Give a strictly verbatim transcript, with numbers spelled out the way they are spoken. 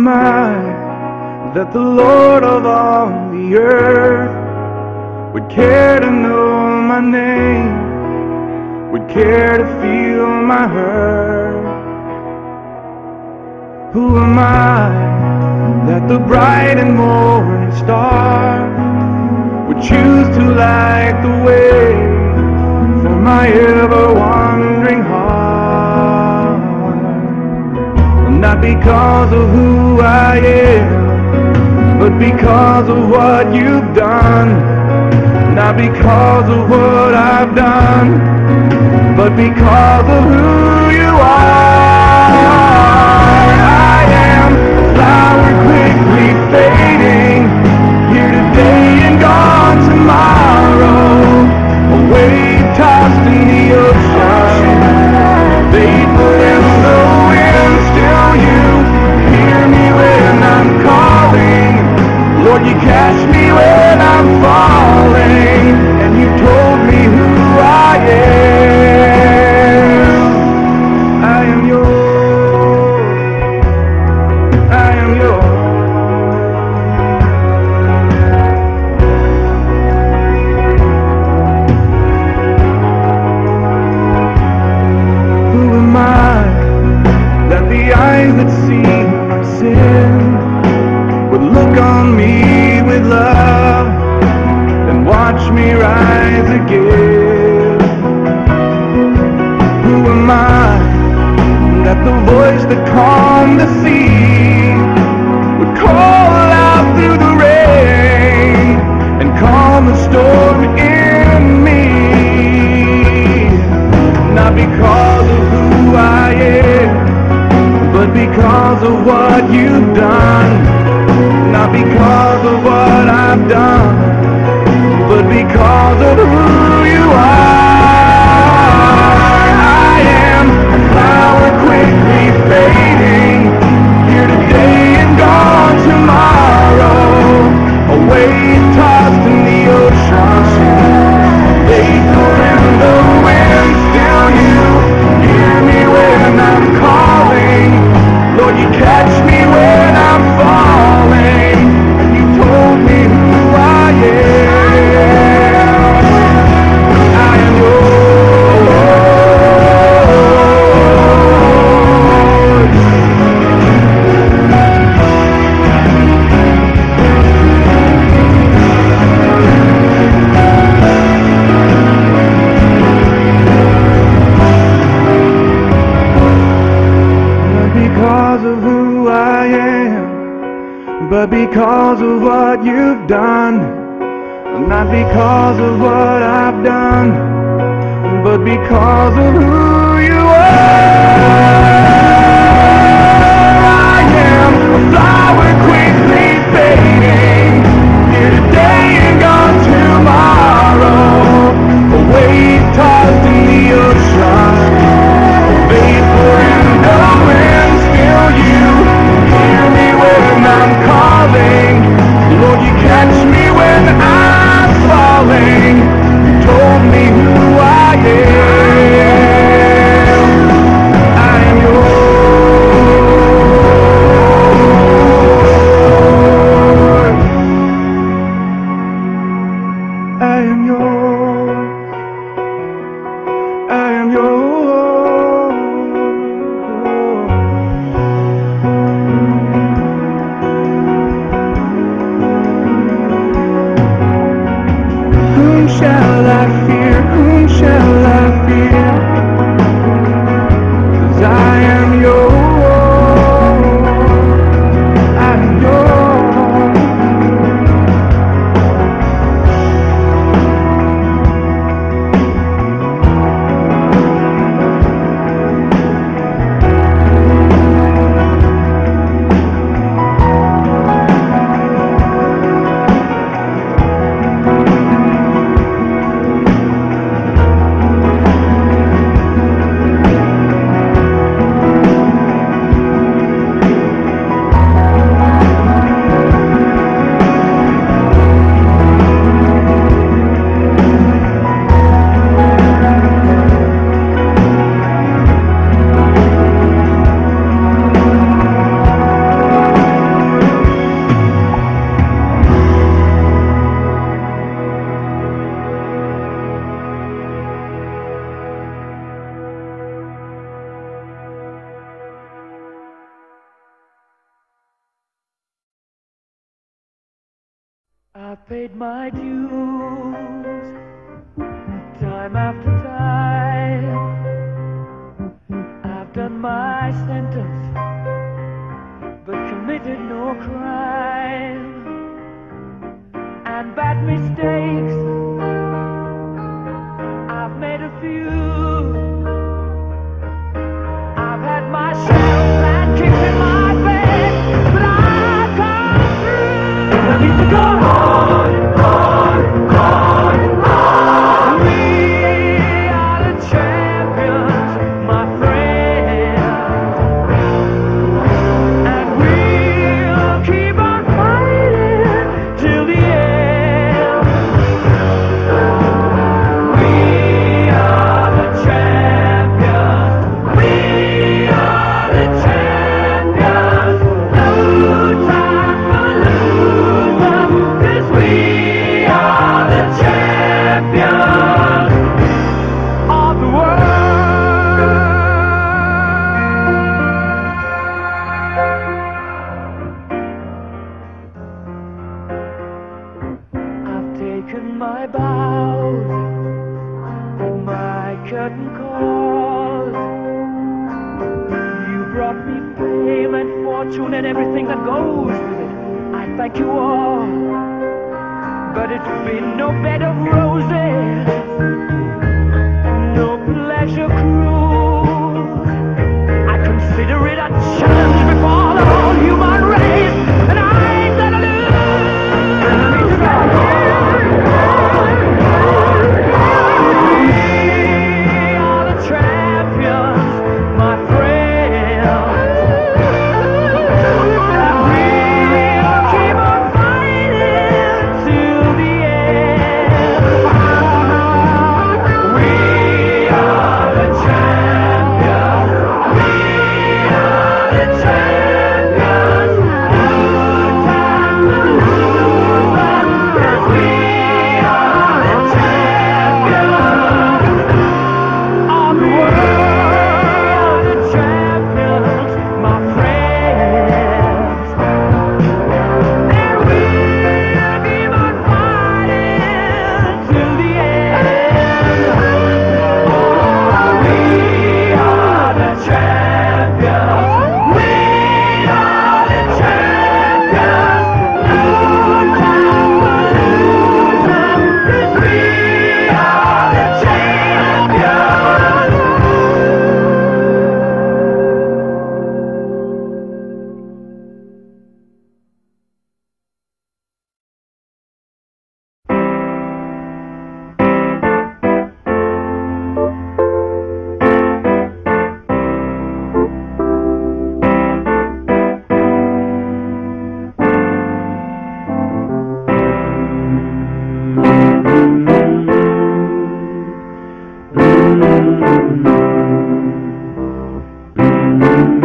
am I that the Lord of all the earth would care to know my name, would care to feel my hurt? Who am I that the bright and morning star would choose to light the way for my ever-wandering heart? Not because of who I am, but because of what you've done. Not because of what I've done, but because of who you are. I am a flower quickly fading, here today and gone tomorrow, a wave tossed in the ocean, vapor in the wind. Still you hear me when I'm calling, Lord, you catch me when I'm falling, and you told me who I am. I am yours, I am yours. Who am I that the eyes that see my sin would look on me with love and watch me rise again? Who am I that the voice that calmed the sea would call out through the rain and calm the storm in me? Not because of who I am, but because of what you've done. Not because of what I've done, but because of who you are. I am a flower quickly fading, here today and gone tomorrow, a wave tossed in the ocean, vapor in the wind. Still you hear me when I'm calling, Lord, you catch me when I'm falling, and you told me who I am. I am because of who I am, but because of what you've done. Not because of what I've done, but because of who you are. I am a flower quickly fading, here today and gone tomorrow, a wave tossed in the ocean, vapor in the wind. Still you hear me when I'm calling, Lord, you catch me when I'm falling. You told me who I am. I've paid my dues time after time. I've done my sentence but committed no crime. And bad mistakes I've made a few. I've had my share of bad kicks in my bed, but I've come through. I need to go on, on, on, on. We are the champions, my friends, and we'll keep on fighting till the end. We are the champions. We are the champions. No time for losers, 'cause we are the champions of the world. I've taken my bows, my curtain calls. You brought me fame and fortune and everything that goes with it. I thank you all, but it's been no bed of roses, no pleasure cruise. I consider it a challenge before the whole human race, and I ain't gonna lose. We are the champions, my friends, and we'll keep on fighting till the end. We are the champions. We are the champions. No time to lose, 'cause we are the champions of the world. The champions, my friends, and we'll keep on fighting till the end. Oh, we are the champions. We are the champions. No time for losers, 'cause we are the champions. Mm-hmm.